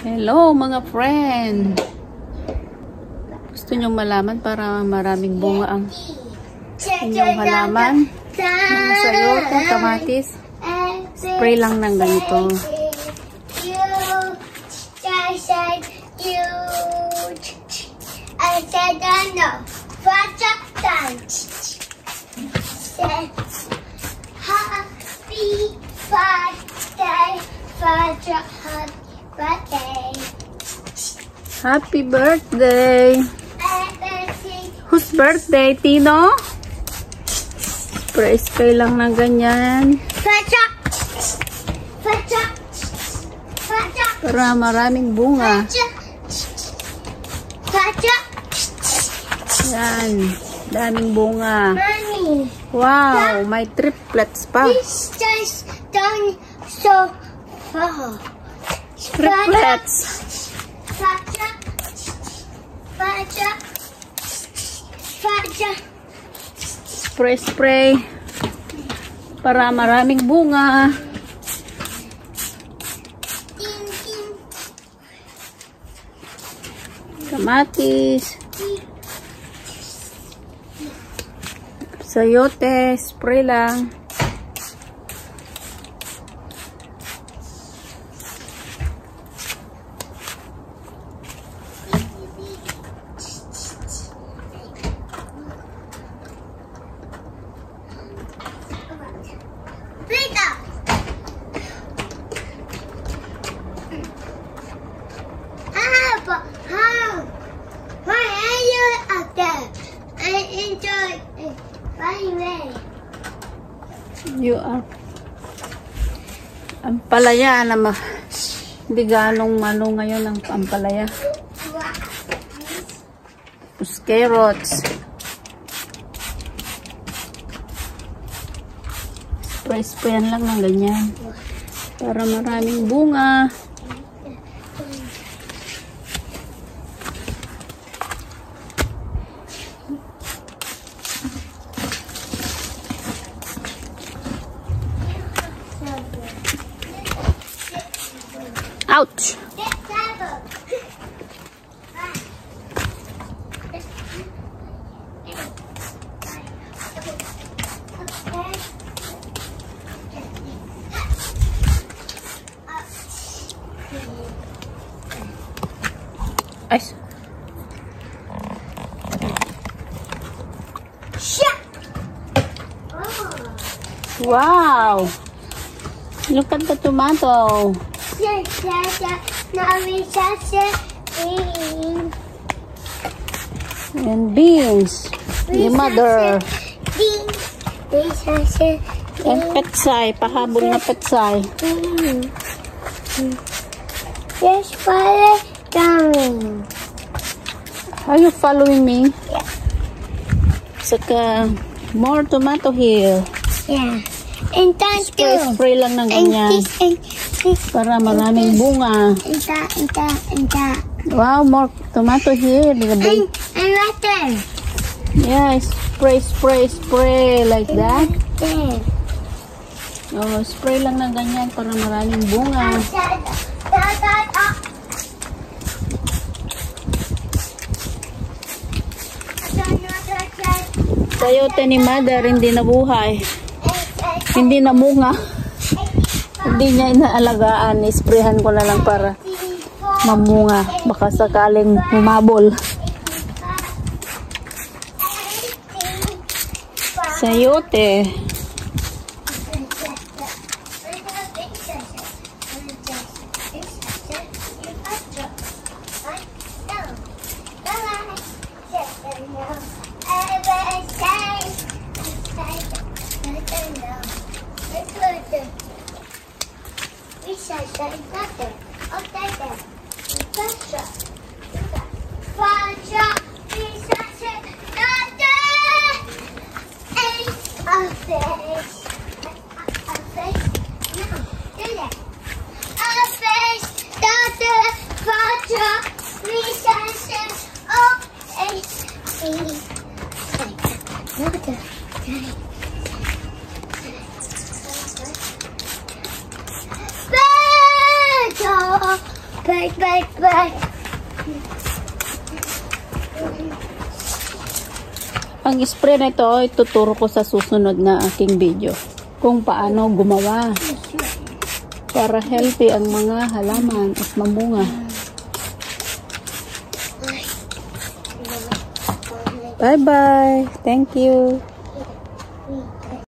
Hello mga friend! Gusto nyong malaman para maraming bunga ang inyong halaman? Mga sayote, kamatis, spray lang ng ganito. Happy birthday! Whose birthday, Tino? Spray lang ng ganyan. Para maraming bunga. Yan. Daming bunga. Wow, may triplets pa. Triplets. Spray para maraming bunga. Kamatis, sayote, spray lang. You are ampalaya na hindi ganong mano ngayon ang ampalaya. Tapos carrots. Sprayan lang ng ganyan para maraming bunga. Ouch! Ice. Wow! Look at the tomato. And beans. Your mother. And petsay. Pahabol na petsay. Yes, follow down. Are you following me? Yeah. Saka more tomato here. Yeah. And thank Spray lang ng ganyan. Para maraming bunga. Wow, more tomato here. And right there. Yeah, spray like that. There. Oh, spray lang ng ganyan para maraming bunga. Sayote ni Mother hindi nabuhay. Hindi namunga. Hindi niya inaalagaan. Isprayhan ko na lang para mamunga. Baka sakaling humabol. Sayote. Bye. Ang spray na ito, ituturo ko sa susunod na aking video kung paano gumawa para healthy ang mga halaman at mamunga. Bye-bye. Thank you.